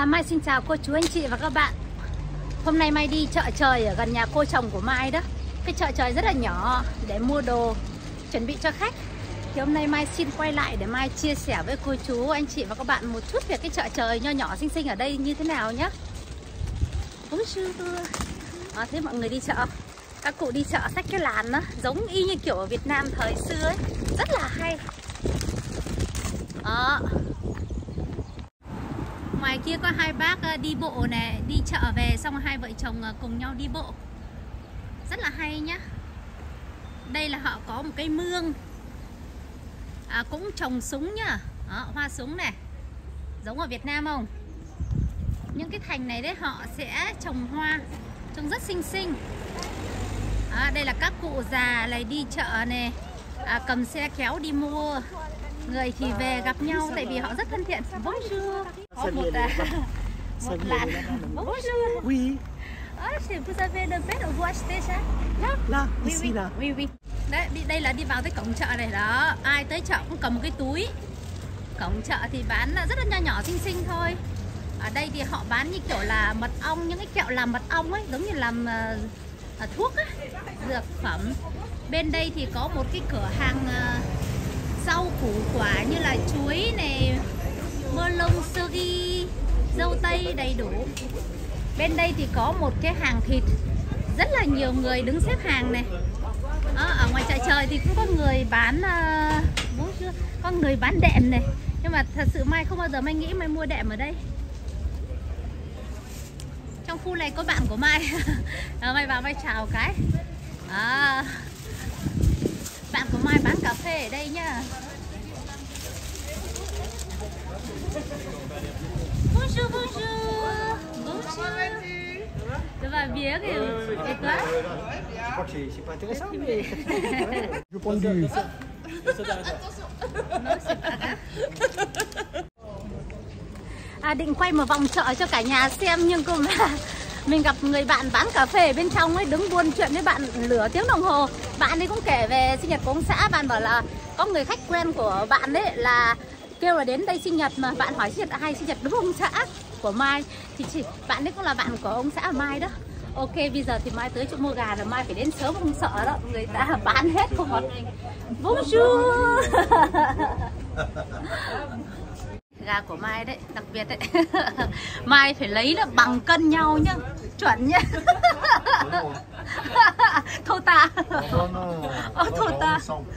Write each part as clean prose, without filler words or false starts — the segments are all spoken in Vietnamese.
Mai xin chào cô chú anh chị và các bạn. Hôm nay Mai đi chợ trời ở gần nhà cô chồng của Mai đó. Cái chợ trời rất là nhỏ để mua đồ chuẩn bị cho khách. Thì hôm nay Mai xin quay lại để Mai chia sẻ với cô chú anh chị và các bạn một chút về cái chợ trời nho nhỏ xinh xinh ở đây như thế nào nhé. Thế mọi người đi chợ, các cụ đi chợ xách cái làn đó, giống y như kiểu ở Việt Nam thời xưa ấy, rất là hay. Ngoài kia có hai bác đi bộ này, đi chợ về xong hai vợ chồng cùng nhau đi bộ. Rất là hay nhá. Đây là họ có một cái mương, cũng trồng súng nhá. Đó, hoa súng này, giống ở Việt Nam không? Những cái thành này đấy họ sẽ trồng hoa, trông rất xinh xinh. Đây là các cụ già này đi chợ này, cầm xe kéo đi mua. Người thì về gặp nhau tại vì họ rất thân thiện. Bonjour. Có một làn. Bonjour. Oui. Vous avez le bête où vous achetez ça? Là, ici là. Oui. Đấy, đây là đi vào tới cổng chợ này đó. Ai tới chợ cũng cầm một cái túi. Cổng chợ thì bán rất là nho nhỏ xinh xinh thôi. Ở đây thì họ bán như kiểu là mật ong, những cái kẹo làm mật ong ấy, giống như làm thuốc á, dược phẩm. Bên đây thì có một cái cửa hàng rau củ quả như là chuối này, mơ lông, sơ ghi, dâu tây đầy đủ. Bên đây thì có một cái hàng thịt, rất là nhiều người đứng xếp hàng này. Ở ngoài chợ trời thì cũng có người bán có người bán đệm này, nhưng mà thật sự Mai không bao giờ Mai nghĩ Mai mua đệm ở đây. Trong khu này có bạn của Mai. Mai vào Mai chào cái. Bạn của Mai bán cà phê ở đây nhá. Bonjour. Ça va bien et toi? Je crois que c'est pas intéressant, mais je prends du. Định quay một vòng chợ cho cả nhà xem, nhưng cũng là mình gặp người bạn bán cà phê ở bên trong ấy, đứng buôn chuyện với bạn nửa tiếng đồng hồ. Bạn ấy cũng kể về sinh nhật của ông xã. Bạn bảo là có người khách quen của bạn đấy là kêu là đến đây sinh nhật, mà bạn hỏi sinh nhật ai, sinh nhật đúng ông xã của Mai. Thì bạn ấy cũng là bạn của ông xã Mai đó. Ok, bây giờ thì Mai tới chỗ mua gà rồi, Mai phải đến sớm không sợ đó, người ta bán hết không còn. Bonjour. Gà của Mai đấy, đặc biệt đấy. Mai phải lấy nó bằng cân nhau nhá, chuẩn nhá. Thô ta. Thô ta.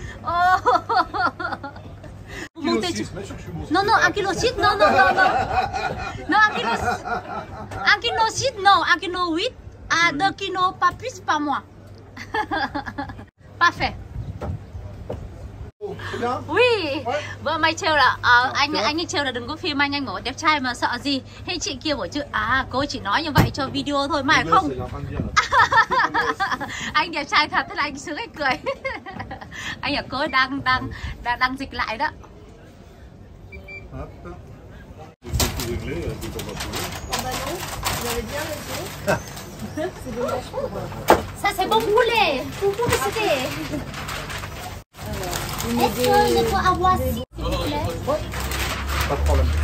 Non, 1 kg 6, non. Non, 1 kg 6, non, 1 kg 8, à 2 kg pas plus par mois. Parfait. Ui, vợ Mai trêu là anh ấy trêu là đừng có phim anh bảo đẹp trai mà sợ gì. Thế chị kia bảo chứ cô chỉ nói như vậy cho video thôi mà không. Anh đẹp trai thật, thế là anh sướng, anh cười. Anh ở cô đang dịch lại đó. Ça c'est bon poulet. Vous pouvez citer. Est-ce que je peux avoir s'il vous plaît? Pas de problème.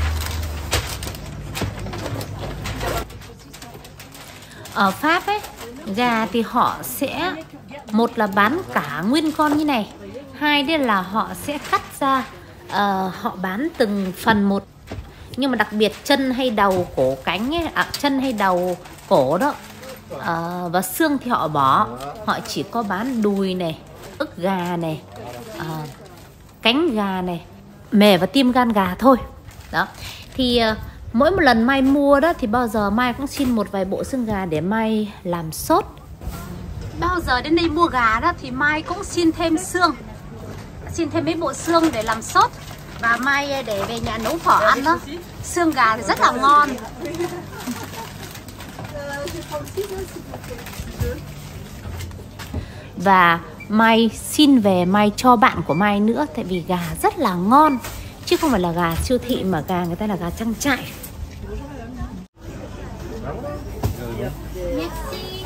Ở Pháp ấy, gà thì họ sẽ một là bán cả nguyên con như này, hai đây là họ sẽ cắt ra, họ bán từng phần một. Nhưng mà đặc biệt chân hay đầu, cổ cánh ấy, chân hay đầu, cổ đó, và xương thì họ bỏ. Họ chỉ có bán đùi này, ức gà này, cánh gà này, mề và tim gan gà thôi. Đó. Thì mỗi một lần Mai mua đó thì bao giờ Mai cũng xin một vài bộ xương gà để Mai làm sốt. Bao giờ đến đây mua gà đó thì Mai cũng xin thêm xương, xin thêm mấy bộ xương để làm sốt. Và Mai để về nhà nấu phở ăn đó. Xương gà thì rất là ngon. Và Mai xin về Mai cho bạn của Mai nữa, tại vì gà rất là ngon, chứ không phải là gà siêu thị mà gà người ta là gà trang trại. Merci.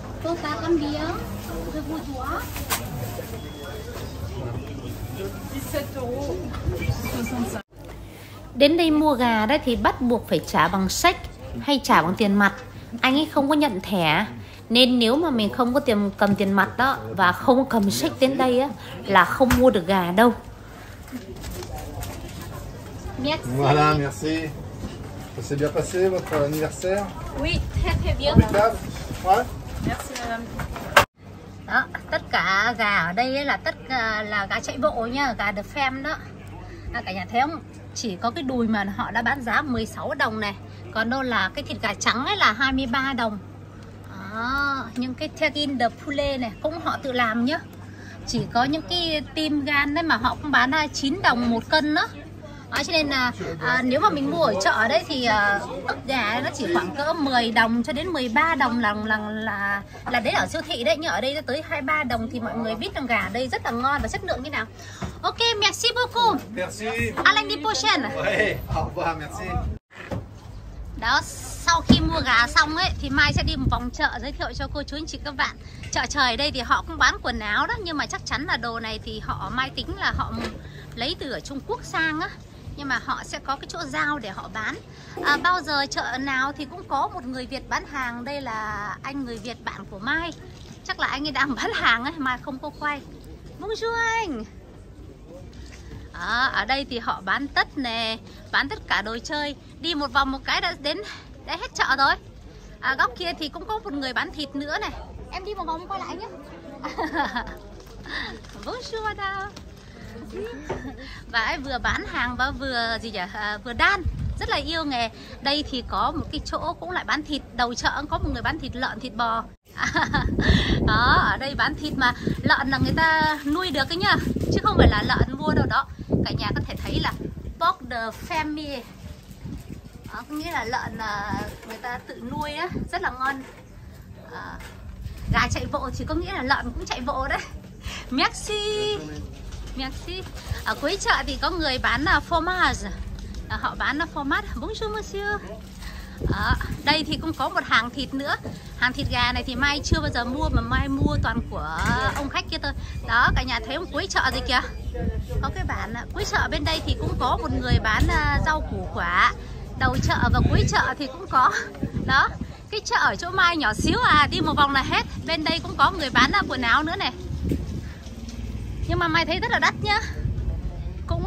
Total combien? Je vous dois. Đến đây mua gà đấy thì bắt buộc phải trả bằng check hay trả bằng tiền mặt. Anh ấy không có nhận thẻ. Nên nếu mà mình không có cầm tiền mặt đó và không cầm check đến đây á, là không mua được gà đâu. Merci. Voilà, merci. Ça s'est bien passé votre anniversaire? Oui, très très bien. Impeccable. Ouais. Merci madame. Đó, tất cả gà ở đây ấy là tất cả là gà chạy bộ nha, gà The Farm đó. Cả nhà thấy không? Chỉ có cái đùi mà họ đã bán giá 16 đồng này. Còn đâu là cái thịt gà trắng ấy là 23 đồng. Đó, những cái Tegin de Poulet này cũng họ tự làm nhá. Chỉ có những cái tim gan đấy mà họ cũng bán 9 đồng một cân đó. Đó, cho nên là nếu mà mình mua ở chợ ở đây thì ức gà nó chỉ khoảng cỡ 10 đồng cho đến 13 đồng là đấy ở siêu thị đấy. Nhưng ở đây tới 23 đồng thì mọi người biết rằng gà ở đây rất là ngon và chất lượng như nào. Ok, merci beaucoup. Merci. À l'année prochaine. Ouais, au revoir, merci. Đó, sau khi mua gà xong ấy thì Mai sẽ đi một vòng chợ giới thiệu cho cô chú anh chị các bạn. Chợ trời ở đây thì họ cũng bán quần áo đó, nhưng mà chắc chắn là đồ này thì Mai tính là họ lấy từ ở Trung Quốc sang á. Nhưng mà họ sẽ có cái chỗ giao để họ bán. Bao giờ chợ nào thì cũng có một người Việt bán hàng. Đây là anh người Việt bạn của Mai. Chắc là anh ấy đang bán hàng ấy, Mai không có quay. Bonjour anh. Ở đây thì họ bán tất nè, bán tất cả đồ chơi. Đi một vòng một cái đã hết chợ rồi. Góc kia thì cũng có một người bán thịt nữa này. Em đi một vòng quay lại nhé. Bonjour madame. Và ấy vừa bán hàng và vừa vừa đan, rất là yêu nghề. Đây thì có một cái chỗ cũng lại bán thịt. Đầu chợ có một người bán thịt lợn, thịt bò. Đó, ở đây bán thịt mà lợn là người ta nuôi được cái nhá, chứ không phải là lợn mua đâu đó. Cả nhà có thể thấy là Pork the Family. Đó, có nghĩa là lợn người ta tự nuôi á, rất là ngon. Gà chạy bộ thì có nghĩa là lợn cũng chạy bộ đấy. Merci. Merci. Ở cuối chợ thì có người bán fromage. Họ bán fromage. Bonjour monsieur. Đây thì cũng có một hàng thịt nữa. Hàng thịt gà này thì Mai chưa bao giờ mua, mà Mai mua toàn của ông khách kia thôi. Đó, cả nhà thấy không, cuối chợ gì kìa. Có cái bản cuối chợ bên đây thì cũng có một người bán rau củ quả. Đầu chợ và cuối chợ thì cũng có. Đó, cái chợ ở chỗ Mai nhỏ xíu đi một vòng là hết. Bên đây cũng có người bán quần áo nữa này. Nhưng mà Mai thấy rất là đắt nhá. Cũng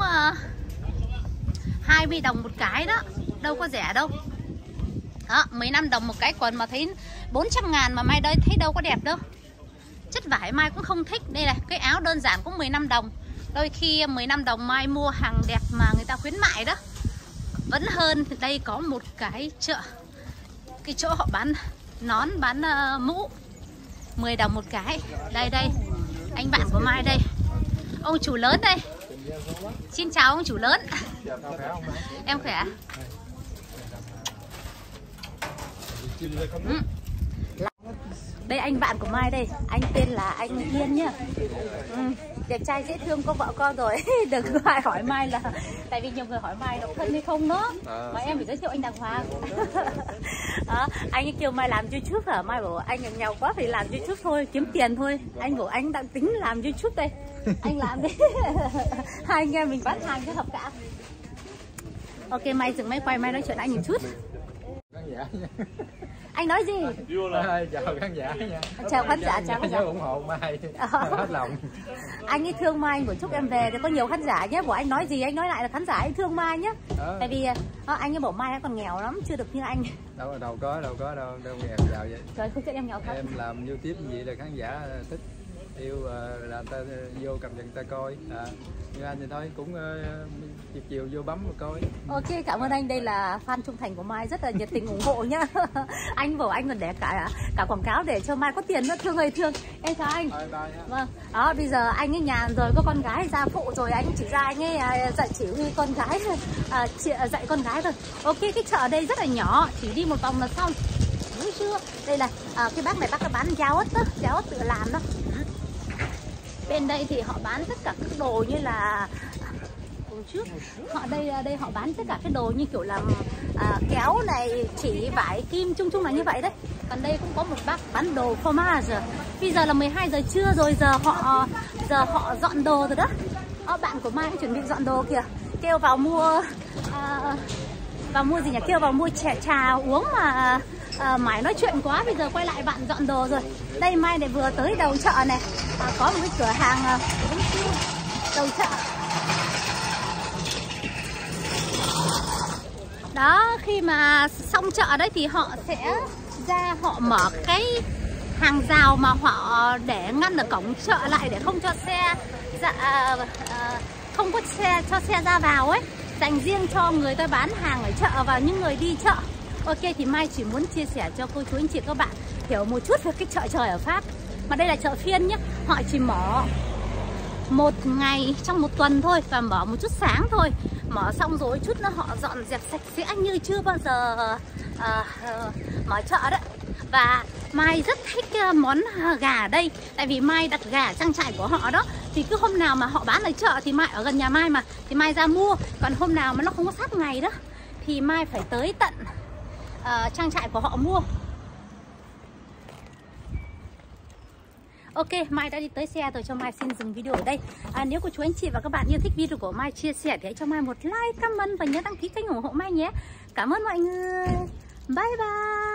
20 đồng một cái đó. Đâu có rẻ đâu. Đó, 15 đồng một cái quần mà thấy 400 ngàn mà Mai đây thấy đâu có đẹp đâu. Chất vải Mai cũng không thích. Đây này, cái áo đơn giản cũng 15 đồng. Đôi khi 15 đồng Mai mua hàng đẹp mà người ta khuyến mại đó. Vẫn hơn. Đây có một cái chợ, cái chỗ họ bán nón, bán mũ, 10 đồng một cái. Đây đây, anh bạn của Mai đây, ông chủ lớn đây. Xin chào ông chủ lớn. Em khỏe. Đây anh bạn của Mai đây, anh tên là anh Hiên nhá. Đẹp trai dễ thương, có vợ con rồi. Đừng có ai hỏi Mai là, tại vì nhiều người hỏi Mai độc thân hay không đó, mà em phải giới thiệu anh đàng hoàng. Đó, anh ấy kêu Mai làm YouTube hả? Mai bảo anh nghèo quá phải làm YouTube thôi, kiếm tiền thôi. Anh bảo anh đang tính làm YouTube đây, anh làm đi. Hai anh em mình bán hàng cho hợp cả. Ok, Mai dừng máy quay, Mai nói chuyện anh một chút. Anh nói gì? Chào khán giả nha. Chào khán giả, chào khán giả. Nhớ ủng hộ Mai hết lòng. Anh ấy thương Mai, của chúc em về để có nhiều khán giả nhé. Của anh nói gì anh nói lại là khán giả anh thương Mai nhé. Tại vì anh ấy bảo Mai còn nghèo lắm, chưa được như anh. Đâu có đâu nghèo giàu vậy. Trời, không biết em nghèo thật. Em làm YouTube như vậy là khán giả thích, yêu là người ta vô cầm nhận ta coi. Như anh thì thôi cũng chiều vô bấm mà coi. Ok, cảm ơn anh. Đây là fan trung thành của Mai, rất là nhiệt tình ủng hộ nhá. Anh bảo anh còn để cả quảng cáo để cho Mai có tiền nữa, thương ơi thương. Em chào anh. Vâng. Đó, bây giờ anh ấy nhàn rồi, có con gái ra phụ rồi, anh chỉ ra anh ấy dạy chỉ huy con gái, dạy con gái thôi. Ok, cái chợ ở đây rất là nhỏ, chỉ đi một vòng là xong. Đúng chưa? Đây là cái bác này, bác đã bán cháo ớt đó, cháo ớt tự làm đó. Bên đây thì họ bán tất cả các đồ như là trước đây họ bán tất cả cái đồ như kiểu là kéo này, chỉ, vải, kim, chung là như vậy đấy. Còn đây cũng có một bác bán đồ fromage. Bây giờ là 12 giờ trưa rồi, giờ họ dọn đồ rồi đó. Bạn của Mai chuẩn bị dọn đồ kìa, kêu vào mua gì nhỉ, kêu vào mua trà uống mà mãi nói chuyện quá, bây giờ quay lại bạn dọn đồ rồi. Đây Mai này vừa tới đầu chợ này, có một cái cửa hàng đầu chợ. Đó, khi mà xong chợ đấy thì họ sẽ ra họ mở cái hàng rào mà họ để ngăn ở cổng chợ lại để không cho xe không có cho xe ra vào ấy, dành riêng cho người ta bán hàng ở chợ và những người đi chợ. Ok, thì Mai chỉ muốn chia sẻ cho cô chú anh chị các bạn hiểu một chút về cái chợ trời ở Pháp. Mà đây là chợ phiên nhé, họ chỉ mở một ngày trong một tuần thôi và mở một chút sáng thôi. Mở xong rồi chút nữa họ dọn dẹp sạch sẽ như chưa bao giờ mở chợ đấy. Và Mai rất thích món gà ở đây, tại vì Mai đặt gà ở trang trại của họ đó. Thì cứ hôm nào mà họ bán ở chợ thì Mai ở gần nhà Mai mà, thì Mai ra mua. Còn hôm nào mà nó không có sát ngày đó thì Mai phải tới tận trang trại của họ mua. Ok, Mai đã đi tới xe rồi, cho Mai xin dừng video ở đây. Nếu cô chú anh chị và các bạn yêu thích video của Mai chia sẻ thì hãy cho Mai một like, comment và nhớ đăng ký kênh ủng hộ Mai nhé. Cảm ơn mọi người. Bye bye.